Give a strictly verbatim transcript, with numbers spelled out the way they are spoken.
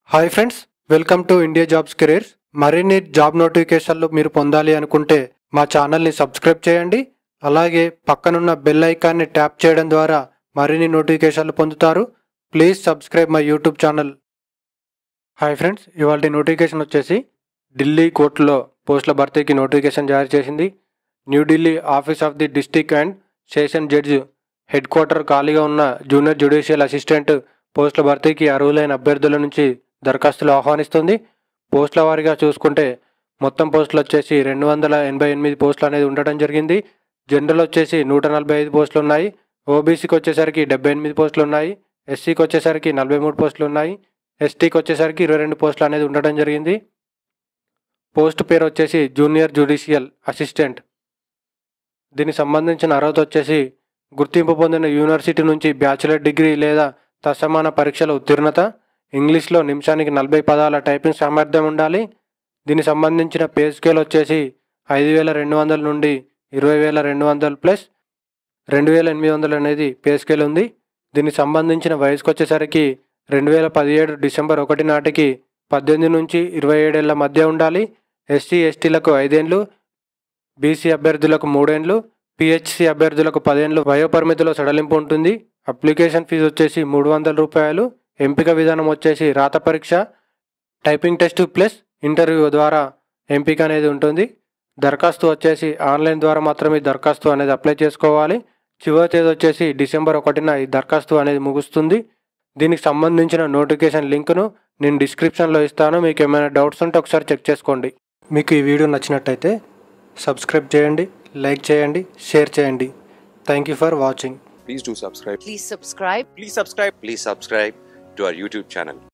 Hi friends, welcome to India jobs careers. మరిన్ని job నోటిఫికేషన్లు మీరు పొందాలి అనుకుంటే మా ఛానల్ని సబ్స్క్రైబ్ చేయండి. అలాగే పక్కనున్న బెల్ ఐకాన్ని ట్యాప్ చేయడం ద్వారా మరిన్ని నోటిఫికేషన్లు పొందుతారు. Please subscribe my YouTube channel. Hi friends, ఇవాళ నోటిఫికేషన్ వచ్చేసి ఢిల్లీ కోర్టులో పోస్టుల భర్తీకి నోటిఫికేషన్ జారీ చేసింది. New Delhi office of the district and session judge head quarter ఖాళీగా ఉన్న జూనియర్ జ్యుడిషియల్ అసిస్టెంట్ పోస్టుల భర్తీకి అర్హులైన అభ్యర్థుల నుంచి దరఖాస్తులు ఆహ్వానిస్తుంది. పోస్టుల వారీగా చూసుకుంటే మొత్తం పోస్టులు వచ్చేసి రెండు వందల ఎనభై ఎనిమిది పోస్టులు అనేది ఉండటం జరిగింది. జనరల్ వచ్చేసి నూట నలభై ఐదు పోస్టులు ఉన్నాయి. ఓబీసీకి వచ్చేసరికి డెబ్బై ఎనిమిది పోస్టులు ఉన్నాయి. ఎస్సీకి వచ్చేసరికి నలభై మూడు పోస్టులు ఉన్నాయి. ఎస్టీకి వచ్చేసరికి ఇరవై రెండు పోస్టులు అనేది ఉండటం జరిగింది. పోస్ట్ పేరు వచ్చేసి జూనియర్ జ్యుడిషియల్ అసిస్టెంట్. దీనికి సంబంధించిన అర్హత వచ్చేసి గుర్తింపు పొందిన యూనివర్సిటీ నుంచి బ్యాచిలర్ డిగ్రీ లేదా తత్సమాన పరీక్షల ఉత్తీర్ణత, ఇంగ్లీష్లో నిమిషానికి నలభై పదాల టైపింగ్ సామర్థ్యం ఉండాలి. దీనికి సంబంధించిన పే స్కేల్ వచ్చేసి ఐదు వేల రెండు వందల నుండి ఇరవై వేల రెండు వందలు ప్లస్ రెండు వేల ఎనిమిది వందలు అనేది పే స్కేల్ ఉంది. దీనికి సంబంధించిన వయసుకు వచ్చేసరికి రెండు వేల పదిహేడు డిసెంబర్ ఒకటి నాటికి పద్దెనిమిది నుంచి ఇరవై ఏడేళ్ల మధ్య ఉండాలి. ఎస్సీ ఎస్టీలకు ఐదేండ్లు, బీసీ అభ్యర్థులకు మూడేండ్లు, పిహెచ్సి అభ్యర్థులకు పదేండ్లు వయోపరిమితిలో సడలింపు ఉంటుంది. అప్లికేషన్ ఫీజు వచ్చేసి మూడు వందల రూపాయలు. ఎంపిక విధానం వచ్చేసి రాత పరీక్ష, టైపింగ్ టెస్ట్ ప్లస్ ఇంటర్వ్యూ ద్వారా ఎంపిక అనేది ఉంటుంది. దరఖాస్తు వచ్చేసి ఆన్లైన్ ద్వారా మాత్రమే దరఖాస్తు అనేది అప్లై చేసుకోవాలి. చివరి తేదీ వచ్చేసి డిసెంబర్ ఒకటిన ఈ దరఖాస్తు అనేది ముగుస్తుంది. దీనికి సంబంధించిన నోటిఫికేషన్ లింక్ను నేను డిస్క్రిప్షన్లో ఇస్తాను. మీకు ఏమైనా డౌట్స్ ఉంటే ఒకసారి చెక్ చేసుకోండి. మీకు ఈ వీడియో నచ్చినట్టయితే సబ్స్క్రైబ్ చేయండి, లైక్ చేయండి, షేర్ చేయండి. Thank you for watching. Please do subscribe. Please subscribe. Please subscribe. Please subscribe to our YouTube channel.